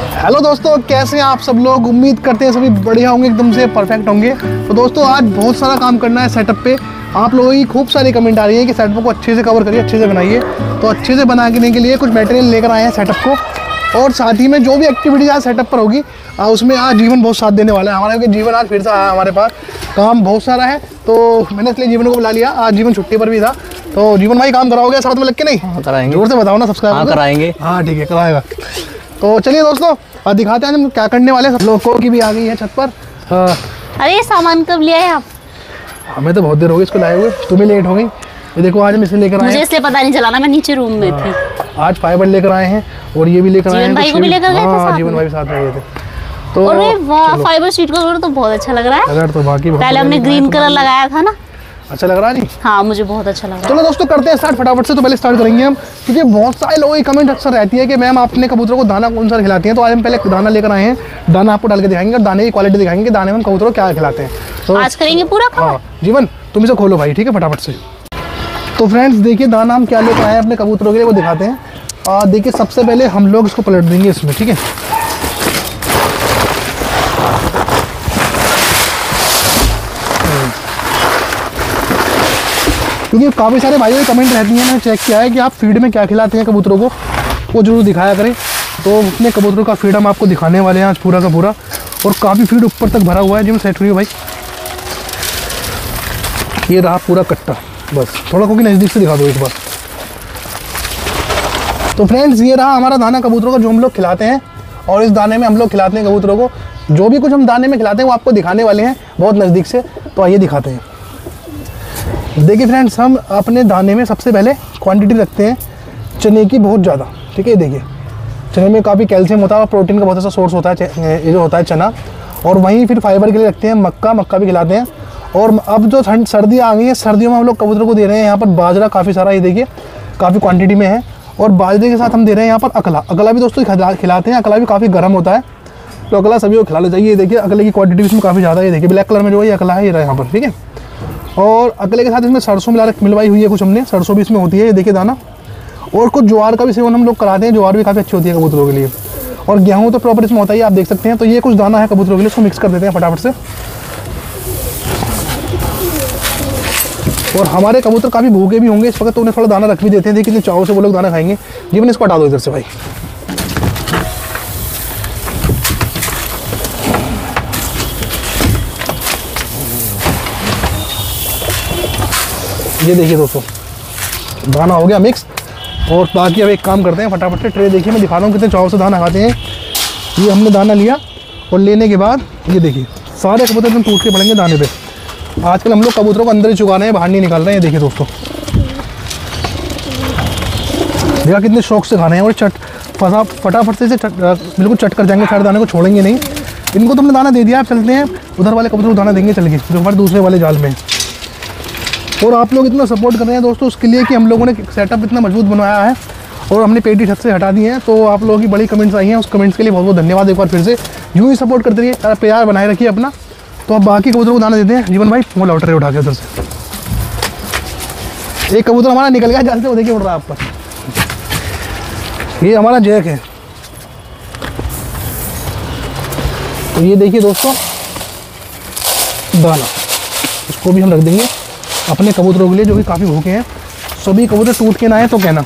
Hello दोस्तों, कैसे हैं आप सब लोग। उम्मीद करते हैं सभी बढ़िया होंगे, एकदम से परफेक्ट होंगे। तो दोस्तों आज बहुत सारा काम करना है सेटअप पे। आप लोगों की खूब सारी कमेंट आ रही है कि सेटअप को अच्छे से कवर करिए, अच्छे से बनाइए। तो अच्छे से बनाने के लिए कुछ मटेरियल लेकर आए हैं सेटअप को, और साथ ही में जो भी एक्टिविटी आज सेटअप पर होगी उसमें आज जीवन बहुत साथ देने वाला है हमारा, क्योंकि जीवन आज फिर से आया हमारे पास। काम बहुत सारा है तो मैंने इसलिए जीवन को बुला लिया। आज जीवन छुट्टी पर भी था, तो जीवन भाई काम कराओगे साथ में लग के? नहीं कराएंगे, जोर से बताओ ना। सब्सक्राइब कराएंगे। हाँ ठीक है, कराएगा। तो चलिए दोस्तों और दिखाते हैं हम क्या करने वाले हैं। सब लोगों की भी आ गई है छत पर। अरे ये सामान कब लिया है आप? हमें तो बहुत देर हो गई इसको लाए हुए, तुम्हें लेट हो गई। ये देखो आज हम इसे लेकर आए हैं। मुझे इसलिए पता नहीं चला ना, मैं नीचे रूम में थी। आज फाइबर लेकर आए हैं और ये भी लेकर आए हैं। जीवन भाई को भी लेकर गए थे साथ में? जीवन भाई भी साथ में गए थे। तो अरे वाह, फाइबर शीट का कलर तो बहुत अच्छा लग रहा है। कलर तो बाकी पहले हमने ग्रीन कलर लगाया था ना, अच्छा लग रहा है। हाँ मुझे बहुत अच्छा लगा। चलो दोस्तों करते हैं स्टार्ट फटाफट से। तो पहले स्टार्ट करेंगे हम, क्योंकि बहुत सारे लोगों की कमेंट अक्सर रहती है कि मैम आपने कबूतरों को दाना कौन सा खिलाती हैं। तो आज हम पहले दाना लेकर आए हैं, दाना आपको डाल के दिखाएंगे और दाने की क्वालिटी दिखाएंगे कि दाने में कबूतरों को क्या खिलाते हैं। तो आज करेंगे पूरा काम। हाँ जीवन तुम इसे खोलो भाई, ठीक है फटाफट से। तो फ्रेंड्स देखिए दाना हम क्या लेकर आए हैं अपने कबूतरों के लिए, वो दिखाते हैं। देखिए सबसे पहले हम लोग इसको पलट देंगे इसमें, ठीक है। क्योंकि काफ़ी सारे भाइयों की कमेंट रहती हैं, मैंने चेक किया है कि आप फीड में क्या खिलाते हैं कबूतरों को, वो जरूर दिखाया करें। तो अपने कबूतरों का फीड हम आपको दिखाने वाले हैं आज पूरा का पूरा। और काफ़ी फीड ऊपर तक भरा हुआ है जी, मैं सेट करिए भाई। ये रहा पूरा कट्टा, बस थोड़ा क्योंकि नज़दीक से दिखा दो एक बार। तो फ्रेंड्स ये रहा हमारा दाना कबूतरों का जो हम लोग खिलाते हैं, और इस दाने में हम लोग खिलाते हैं कबूतरों को। जो भी कुछ हम दाने में खिलाते हैं वो आपको दिखाने वाले हैं बहुत नज़दीक से। तो आइए दिखाते हैं। देखिए फ्रेंड्स हम अपने दाने में सबसे पहले क्वांटिटी रखते हैं चने की बहुत ज़्यादा, ठीक है। देखिए चने में काफ़ी कैल्शियम होता है और प्रोटीन का बहुत अच्छा सोर्स होता है ये जो होता है चना। और वहीं फिर फाइबर के लिए रखते हैं मक्का भी खिलाते हैं। और अब जो सर्दियाँ आ गई हैं, सर्दियों में हम लोग कबूतरों को दे रहे हैं यहाँ पर बाजरा काफ़ी सारा, ये देखिए काफ़ी क्वान्टिटी में है। और बाजरे के साथ हम दे रहे हैं यहाँ पर अकला भी दोस्तों खिलाते हैं। अकला भी काफ़ी गर्म होता है, तो अकला सभी को खिलाना चाहिए। देखिए अकले की क्वांटिटी इसमें काफ़ी ज़्यादा है, ये देखिए ब्लैक कलर में जो है अकला है, ये रहा यहाँ पर, ठीक है। और अकले के साथ इसमें सरसों मिलवाई हुई है कुछ हमने, सरसों भी इसमें होती है, ये देखिए दाना। और कुछ ज्वार का भी सेवन हम लोग कराते हैं, ज्वार भी काफ़ी अच्छी होती है कबूतरों के लिए। और गेहूँ तो प्रॉपर इसमें होता है, आप देख सकते हैं। तो ये कुछ दाना है कबूतरों के लिए, उसको मिक्स कर देते हैं फटाफट से। और हमारे कबूतर काफ़ी भूखे भी होंगे इस वक्त, तो उन्हें थोड़ा दाना रख भी देते हैं। देखिए कितने चाव से वो लोग दाना खाएंगे। जीवन इसको हटा दो इधर से भाई। ये देखिए दोस्तों दाना हो गया मिक्स। और बाकी अब एक काम करते हैं फटाफट से, ट्रे देखिए मैं दिखा रहा हूँ कितने चाव से दाना खाते हैं। ये हमने दाना लिया और लेने के बाद ये देखिए सारे कबूतर एकदम टूट के पड़ेंगे दाने पे। आजकल हम लोग कबूतरों को अंदर ही चुका रहे हैं, बाहर नहीं निकाल रहे हैं। देखिए दोस्तों देखा कितने शौक से खाने हैं। और फटाफट से बिल्कुल चट कर जाएंगे, सारे दाने को छोड़ेंगे नहीं। इनको तो हमने दाना दे दिया, आप चलते हैं उधर वाले कबूतर को दाना देंगे चल के, जो हमारे दूसरे वाले जाल में। और आप लोग इतना सपोर्ट कर रहे हैं दोस्तों उसके लिए कि हम लोगों ने सेटअप इतना मजबूत बनवाया है और हमने पेटी छत से हटा दी है। तो आप लोगों की बड़ी कमेंट्स आई हैं, उस कमेंट्स के लिए बहुत बहुत धन्यवाद एक बार फिर से। यूँ ही सपोर्ट करते रहिए, प्यार बनाए रखिए अपना। तो अब बाकी कबूतरों को दाना देते हैं। जीवन भाई वो लौट रहे उठा के उधर से। एक कबूतर हमारा निकल गया जाल से, वो देखिए उड़ रहा है आप पर। ये हमारा जैक है। तो ये देखिए दोस्तों दाना, इसको भी हम रख देंगे अपने कबूतरों के लिए जो कि काफ़ी भूखे हैं। सभी कबूतर टूट के ना आए तो कहना।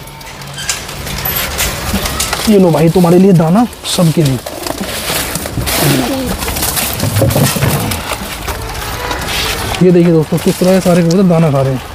ये लो भाई तुम्हारे लिए दाना, सबके लिए। ये देखिए दोस्तों किस तरह सारे कबूतर दाना खा रहे हैं।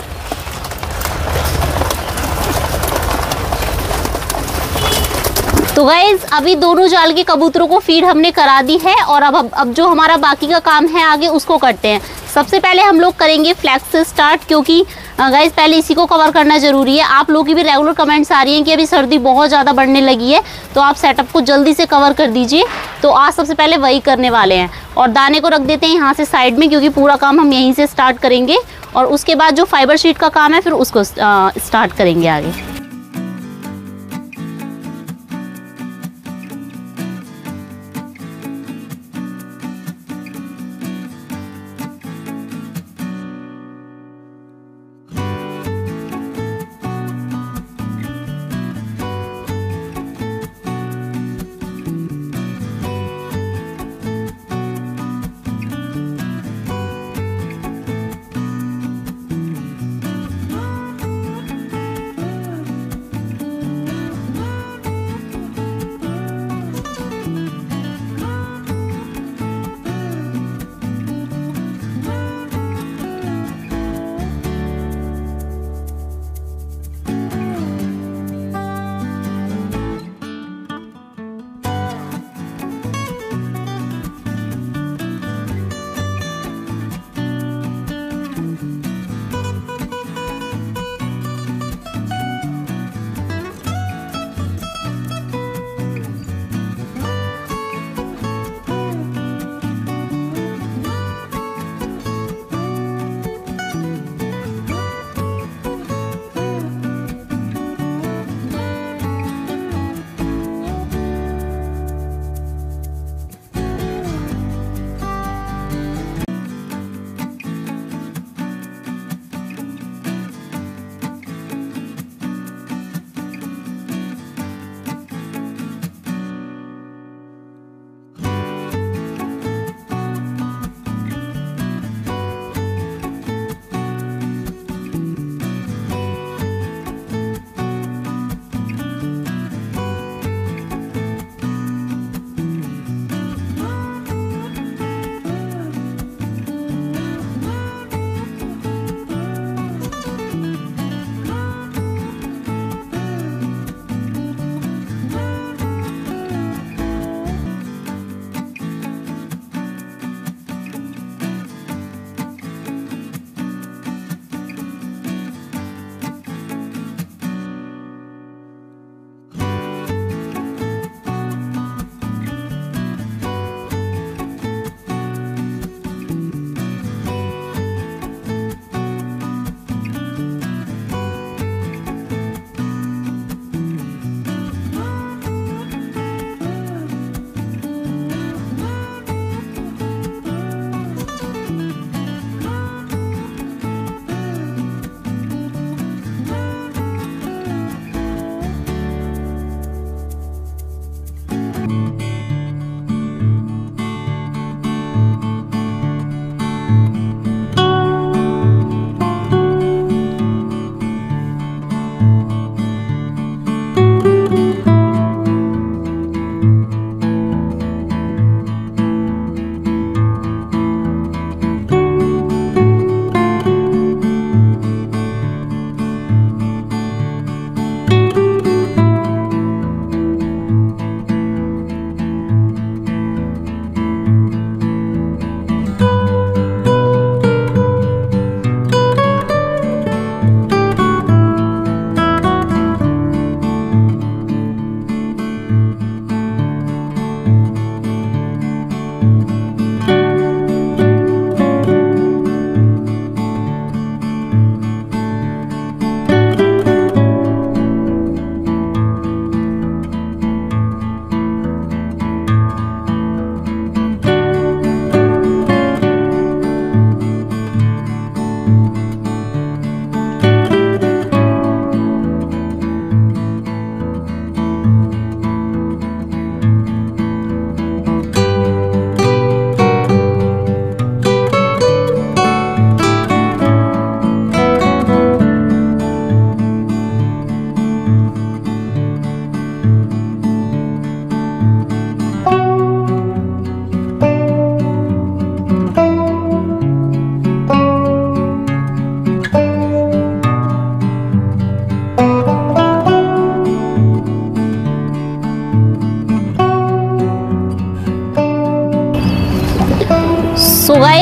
तो गाइज अभी दोनों जाल के कबूतरों को फीड हमने करा दी है, और अब जो हमारा बाकी का काम है आगे उसको करते हैं। सबसे पहले हम लोग करेंगे फ्लैक्स से स्टार्ट, क्योंकि गाइज पहले इसी को कवर करना जरूरी है। आप लोगों की भी रेगुलर कमेंट्स आ रही हैं कि अभी सर्दी बहुत ज़्यादा बढ़ने लगी है, तो आप सेटअप को जल्दी से कवर कर दीजिए। तो आज सबसे पहले वही करने वाले हैं। और दाने को रख देते हैं यहाँ से साइड में, क्योंकि पूरा काम हम यहीं से स्टार्ट करेंगे। और उसके बाद जो फाइबर शीट का काम है फिर उसको स्टार्ट करेंगे आगे।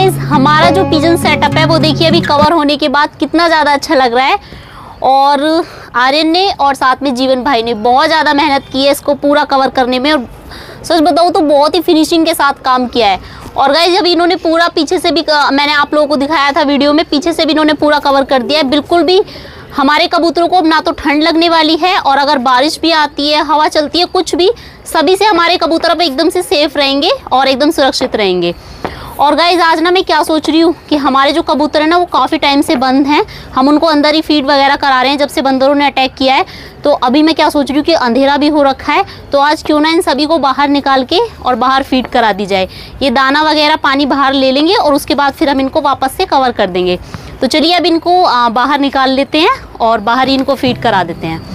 गाइज हमारा जो पिजन सेटअप है वो देखिए अभी कवर होने के बाद कितना ज़्यादा अच्छा लग रहा है। और आर्यन ने और साथ में जीवन भाई ने बहुत ज़्यादा मेहनत की है इसको पूरा कवर करने में, और सच बताऊँ तो बहुत ही फिनिशिंग के साथ काम किया है। और गाइज जब इन्होंने पूरा पीछे से भी, मैंने आप लोगों को दिखाया था वीडियो में, पीछे से भी इन्होंने पूरा कवर कर दिया है। बिल्कुल भी हमारे कबूतरों को अब ना तो ठंड लगने वाली है, और अगर बारिश भी आती है, हवा चलती है, कुछ भी, सभी से हमारे कबूतर अब एकदम से सेफ रहेंगे और एकदम सुरक्षित रहेंगे। और गाइज आज ना मैं क्या सोच रही हूँ कि हमारे जो कबूतर है ना वो काफ़ी टाइम से बंद हैं, हम उनको अंदर ही फीड वगैरह करा रहे हैं जब से बंदरों ने अटैक किया है। तो अभी मैं क्या सोच रही हूँ कि अंधेरा भी हो रखा है, तो आज क्यों ना इन सभी को बाहर निकाल के और बाहर फीड करा दी जाए। ये दाना वगैरह पानी बाहर ले लेंगे और उसके बाद फिर हम इनको वापस से कवर कर देंगे। तो चलिए अब इनको बाहर निकाल लेते हैं और बाहर ही इनको फीड करा देते हैं।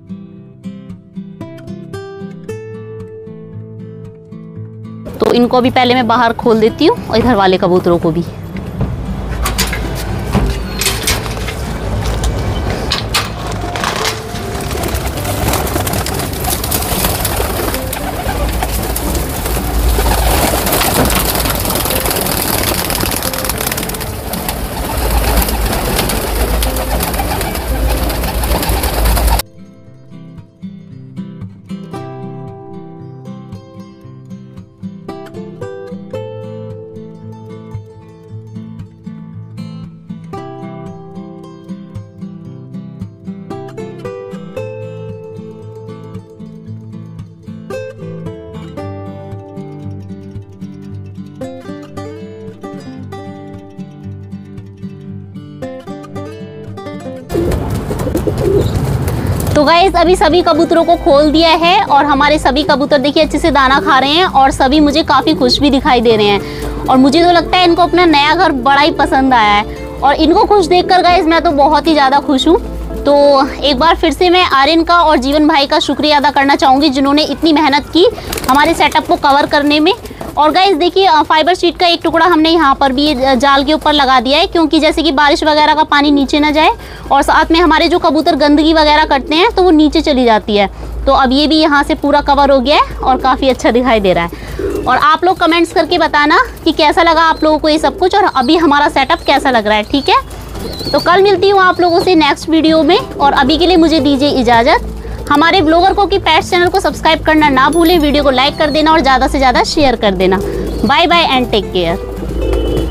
तो इनको अभी पहले मैं बाहर खोल देती हूँ और इधर वाले कबूतरों को भी। तो गाइस अभी सभी कबूतरों को खोल दिया है और हमारे सभी कबूतर देखिए अच्छे से दाना खा रहे हैं और सभी मुझे काफ़ी खुश भी दिखाई दे रहे हैं। और मुझे तो लगता है इनको अपना नया घर बड़ा ही पसंद आया है, और इनको खुश देखकर गाइस मैं तो बहुत ही ज़्यादा खुश हूँ। तो एक बार फिर से मैं आर्यन का और जीवन भाई का शुक्रिया अदा करना चाहूँगी जिन्होंने इतनी मेहनत की हमारे सेटअप को कवर करने में। और गाइस देखिए फाइबर शीट का एक टुकड़ा हमने यहाँ पर भी जाल के ऊपर लगा दिया है, क्योंकि जैसे कि बारिश वगैरह का पानी नीचे ना जाए, और साथ में हमारे जो कबूतर गंदगी वगैरह करते हैं तो वो नीचे चली जाती है। तो अब ये भी यहाँ से पूरा कवर हो गया है और काफ़ी अच्छा दिखाई दे रहा है। और आप लोग कमेंट्स करके बताना कि कैसा लगा आप लोगों को ये सब कुछ, और अभी हमारा सेटअप कैसा लग रहा है। ठीक है, तो कल मिलती हूँ आप लोगों से नेक्स्ट वीडियो में, और अभी के लिए मुझे दीजिए इजाज़त। हमारे ब्लॉगर को की पेट्स चैनल को सब्सक्राइब करना ना भूलें, वीडियो को लाइक कर देना और ज़्यादा से ज़्यादा शेयर कर देना। Bye bye and take care.